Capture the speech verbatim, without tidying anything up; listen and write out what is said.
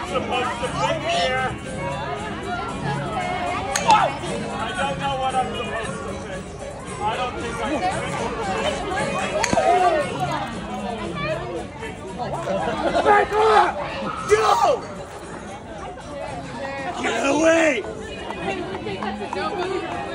supposed to fit here. Whoa! I don't know what I'm supposed to fit. I don't think I can fit. Back up! Go! Get away!